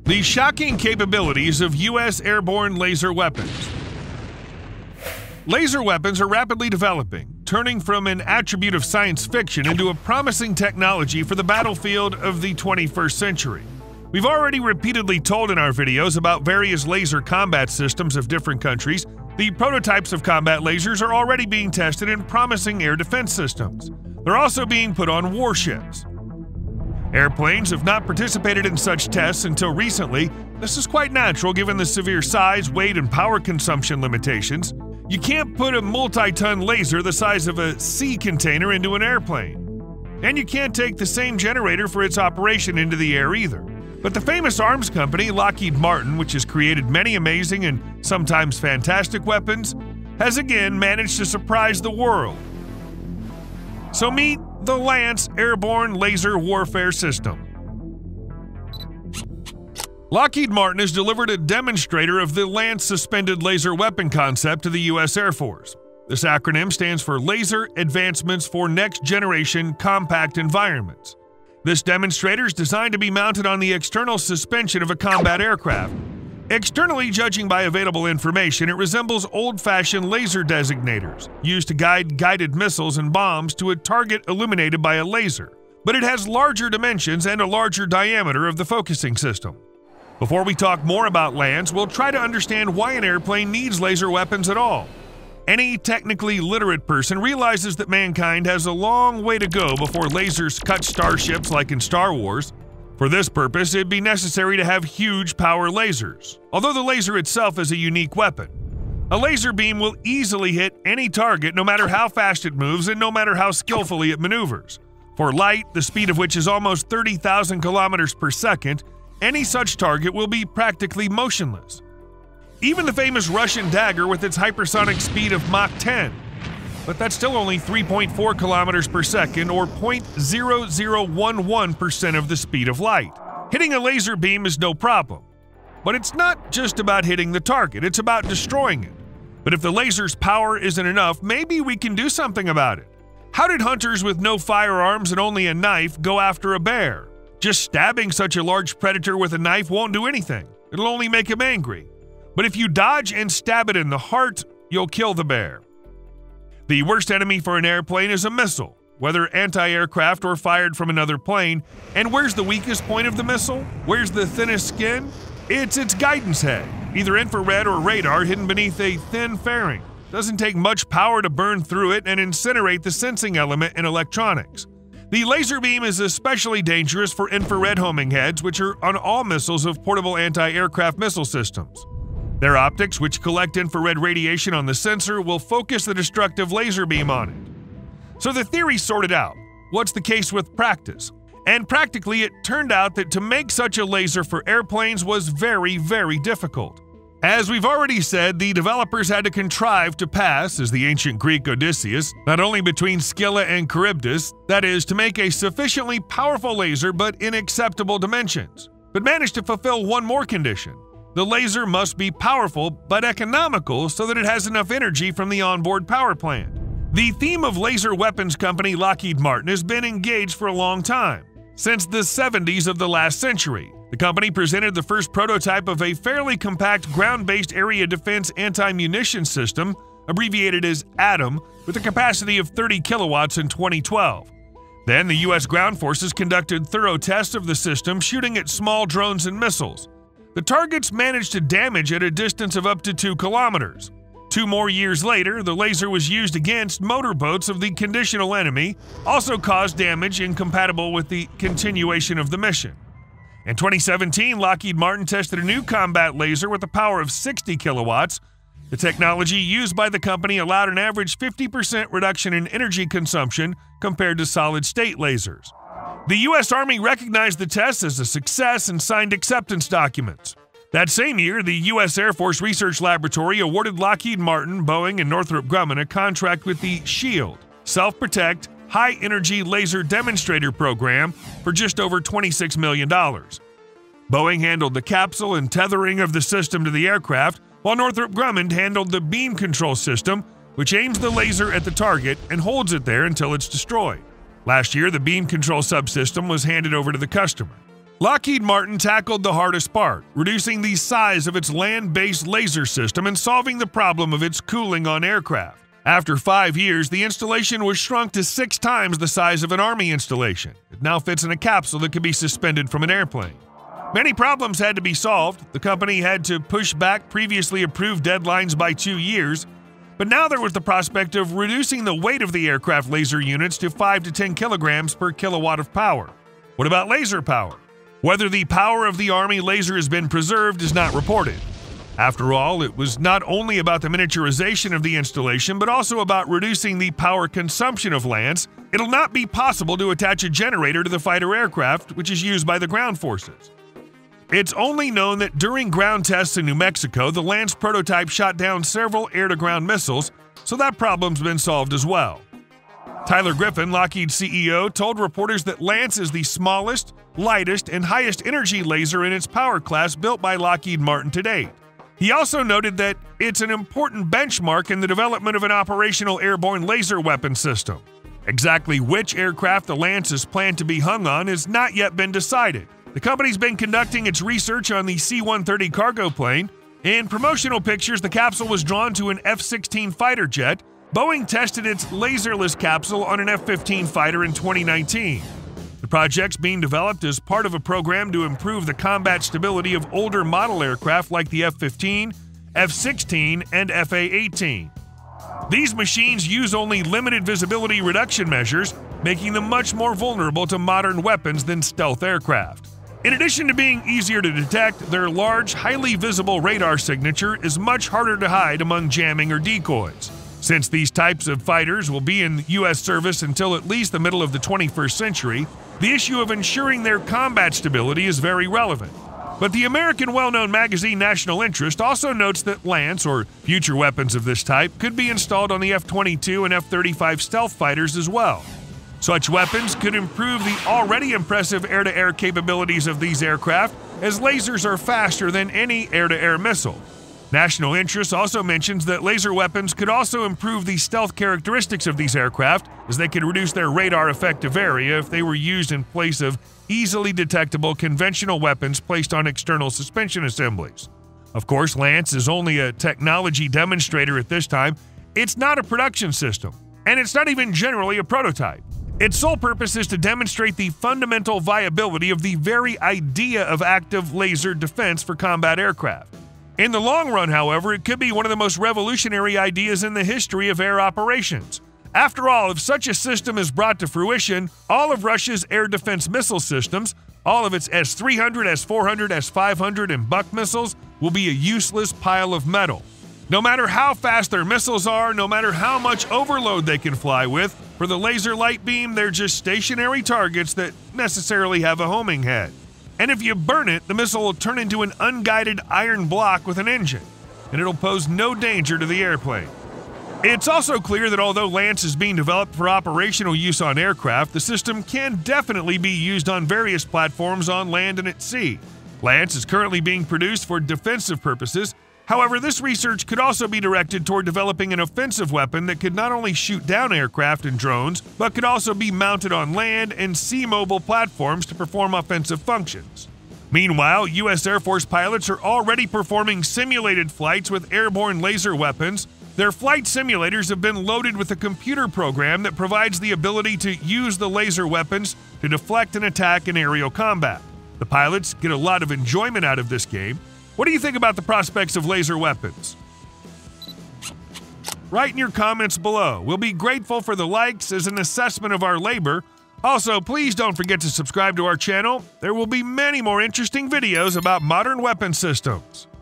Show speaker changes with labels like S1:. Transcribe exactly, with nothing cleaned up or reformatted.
S1: The shocking capabilities of U S airborne laser weapons. Laser weapons are rapidly developing, turning from an attribute of science fiction into a promising technology for the battlefield of the twenty-first century. We've already repeatedly told in our videos about various laser combat systems of different countries. The prototypes of combat lasers are already being tested in promising air defense systems. They're also being put on warships. Airplanes have not participated in such tests until recently. This is quite natural given the severe size, weight, and power consumption limitations. You can't put a multi-ton laser the size of a sea container into an airplane. And you can't take the same generator for its operation into the air either. But the famous arms company Lockheed Martin, which has created many amazing and sometimes fantastic weapons, has again managed to surprise the world. So meet the Lance Airborne Laser Warfare System. Lockheed Martin has delivered a demonstrator of the Lance suspended laser weapon concept to the U S Air Force. This acronym stands for Laser Advancements for Next Generation Compact Environments. This demonstrator is designed to be mounted on the external suspension of a combat aircraft. Externally, judging by available information, it resembles old-fashioned laser designators used to guide guided missiles and bombs to a target illuminated by a laser, but it has larger dimensions and a larger diameter of the focusing system. Before we talk more about Lance, we'll try to understand why an airplane needs laser weapons at all. Any technically literate person realizes that mankind has a long way to go before lasers cut starships like in Star Wars. For this purpose, it'd be necessary to have huge power lasers, although the laser itself is a unique weapon. A laser beam will easily hit any target no matter how fast it moves and no matter how skillfully it maneuvers. For light, the speed of which is almost thirty thousand kilometers per second, any such target will be practically motionless. Even the famous Russian dagger with its hypersonic speed of Mach ten. But that's still only three point four kilometers per second or zero point zero zero one one percent of the speed of light. Hitting a laser beam is no problem. But it's not just about hitting the target, it's about destroying it. But if the laser's power isn't enough, maybe we can do something about it. How did hunters with no firearms and only a knife go after a bear? Just stabbing such a large predator with a knife won't do anything. It'll only make him angry. But if you dodge and stab it in the heart, you'll kill the bear. The worst enemy for an airplane is a missile, whether anti-aircraft or fired from another plane. And where's the weakest point of the missile? Where's the thinnest skin? It's its guidance head, either infrared or radar hidden beneath a thin fairing. Doesn't take much power to burn through it and incinerate the sensing element in electronics. The laser beam is especially dangerous for infrared homing heads, which are on all missiles of portable anti-aircraft missile systems. Their optics, which collect infrared radiation on the sensor, will focus the destructive laser beam on it. So the theory's sorted out. What's the case with practice? And practically, it turned out that to make such a laser for airplanes was very, very difficult. As we've already said, the developers had to contrive to pass, as the ancient Greek Odysseus, not only between Scylla and Charybdis, that is, to make a sufficiently powerful laser but in acceptable dimensions, but managed to fulfill one more condition. The laser must be powerful but economical so that it has enough energy from the onboard power plant. The theme of laser weapons company Lockheed Martin has been engaged for a long time. Since the seventies of the last century, the company presented the first prototype of a fairly compact ground-based area defense anti-munition system, abbreviated as ATOM, with a capacity of thirty kilowatts in twenty twelve. Then the U S ground forces conducted thorough tests of the system, shooting at small drones and missiles. The targets managed to damage at a distance of up to two kilometers. Two more years later, the laser was used against motorboats of the conditional enemy, also caused damage incompatible with the continuation of the mission. In twenty seventeen, Lockheed Martin tested a new combat laser with a power of sixty kilowatts. The technology used by the company allowed an average fifty percent reduction in energy consumption compared to solid-state lasers. The U S Army recognized the test as a success and signed acceptance documents. That same year, the U S Air Force Research Laboratory awarded Lockheed Martin, Boeing, and Northrop Grumman a contract with the SHIELD, Self-Protect High-Energy Laser Demonstrator Program, for just over twenty-six million dollars. Boeing handled the capsule and tethering of the system to the aircraft, while Northrop Grumman handled the beam control system, which aims the laser at the target and holds it there until it's destroyed. Last year, the beam control subsystem was handed over to the customer. Lockheed Martin tackled the hardest part, reducing the size of its land-based laser system and solving the problem of its cooling on aircraft. After five years, the installation was shrunk to six times the size of an Army installation. It now fits in a capsule that can be suspended from an airplane. Many problems had to be solved. The company had to push back previously approved deadlines by two years, but now there was the prospect of reducing the weight of the aircraft laser units to five to ten kilograms per kilowatt of power. What about laser power? Whether the power of the Army laser has been preserved is not reported. After all, it was not only about the miniaturization of the installation, but also about reducing the power consumption of Lance. It'll not be possible to attach a generator to the fighter aircraft, which is used by the ground forces. It's only known that during ground tests in New Mexico, the Lance prototype shot down several air-to-ground missiles, so that problem's been solved as well. Tyler Griffin, Lockheed C E O, told reporters that Lance is the smallest, lightest, and highest energy laser in its power class built by Lockheed Martin to date. He also noted that it's an important benchmark in the development of an operational airborne laser weapon system. Exactly which aircraft the Lance is planned to be hung on has not yet been decided. The company's been conducting its research on the C one thirty cargo plane. In promotional pictures, the capsule was drawn to an F sixteen fighter jet. Boeing tested its laserless capsule on an F fifteen fighter in twenty nineteen. The project's being developed as part of a program to improve the combat stability of older model aircraft like the F fifteen, F sixteen, and F A eighteen. These machines use only limited visibility reduction measures, making them much more vulnerable to modern weapons than stealth aircraft. In addition to being easier to detect, their large, highly visible radar signature is much harder to hide among jamming or decoys. Since these types of fighters will be in U S service until at least the middle of the twenty-first century, the issue of ensuring their combat stability is very relevant. But the American well-known magazine National Interest also notes that Lance, or future weapons of this type, could be installed on the F twenty-two and F thirty-five stealth fighters as well. Such weapons could improve the already impressive air-to-air capabilities of these aircraft, as lasers are faster than any air-to-air missile. National Interest also mentions that laser weapons could also improve the stealth characteristics of these aircraft, as they could reduce their radar effective area if they were used in place of easily detectable conventional weapons placed on external suspension assemblies. Of course, Lance is only a technology demonstrator at this time. It's not a production system, and it's not even generally a prototype. Its sole purpose is to demonstrate the fundamental viability of the very idea of active laser defense for combat aircraft. In the long run, however, it could be one of the most revolutionary ideas in the history of air operations. After all, if such a system is brought to fruition, all of Russia's air defense missile systems, all of its S three hundred, S four hundred, S five hundred, and Buck missiles will be a useless pile of metal. No matter how fast their missiles are, no matter how much overload they can fly with, for the laser light beam, they're just stationary targets that necessarily have a homing head. And if you burn it, the missile will turn into an unguided iron block with an engine, and it'll pose no danger to the airplane. It's also clear that although Lance is being developed for operational use on aircraft, the system can definitely be used on various platforms on land and at sea. Lance is currently being produced for defensive purposes. However, this research could also be directed toward developing an offensive weapon that could not only shoot down aircraft and drones, but could also be mounted on land and sea-mobile platforms to perform offensive functions. Meanwhile, U S Air Force pilots are already performing simulated flights with airborne laser weapons. Their flight simulators have been loaded with a computer program that provides the ability to use the laser weapons to deflect and attack in aerial combat. The pilots get a lot of enjoyment out of this game. What do you think about the prospects of laser weapons? Write in your comments below. We'll be grateful for the likes as an assessment of our labor. Also, please don't forget to subscribe to our channel. There will be many more interesting videos about modern weapon systems.